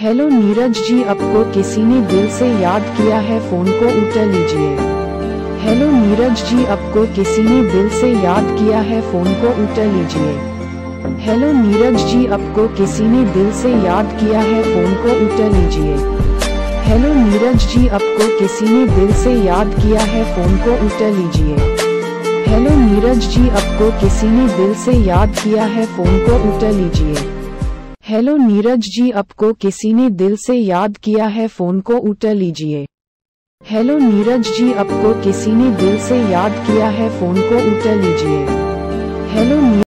Hello Neeraj ji, आपको किसी ने दिल से याद किया है, फोन को उठा लीजिए। हेलो नीरज जी, आपको किसी ने दिल से याद किया है, फोन को उठा लीजिए। हेलो नीरज जी, आपको किसी ने दिल से याद किया है, फोन को उठा लीजिए। हेलो नीरज जी, आपको किसी ने दिल से याद किया है, फोन को उठा लीजिए। हेलो नीरज जी, आपको किसी ने दिल से याद किया है, फोन को उठा लीजिए। हेलो नीरज जी, आपको किसी ने दिल से याद किया है, फोन को उठा लीजिए। हेलो नीरज जी, आपको किसी ने दिल से याद किया है, फोन को उठा लीजिए। हेलो